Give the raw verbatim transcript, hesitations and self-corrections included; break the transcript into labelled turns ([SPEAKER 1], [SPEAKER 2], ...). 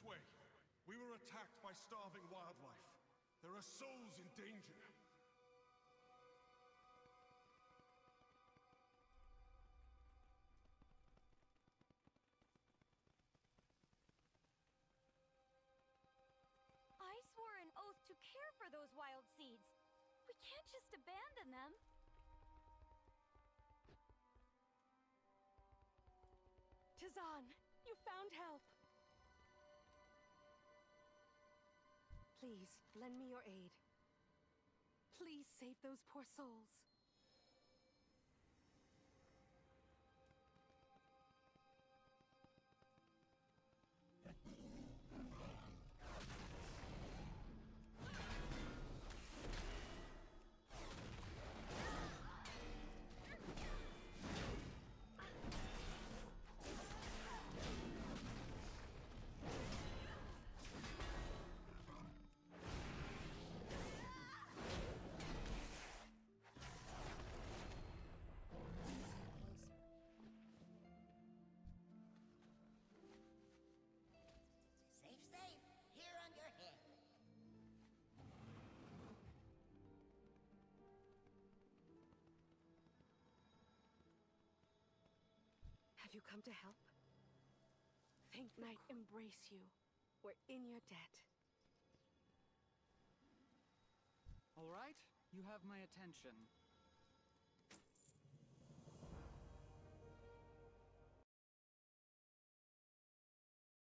[SPEAKER 1] way. We were attacked by starving wildlife. There are souls in danger.
[SPEAKER 2] I swore an oath to care for those wild seeds. We can't just abandon them.
[SPEAKER 3] Tizan, you found help. Please, lend me your aid. Please save those poor souls.
[SPEAKER 4] Safe, safe. Here on your head.
[SPEAKER 3] Have you come to help? Think Knight embrace you. We're in your debt.
[SPEAKER 5] All right, you have my attention.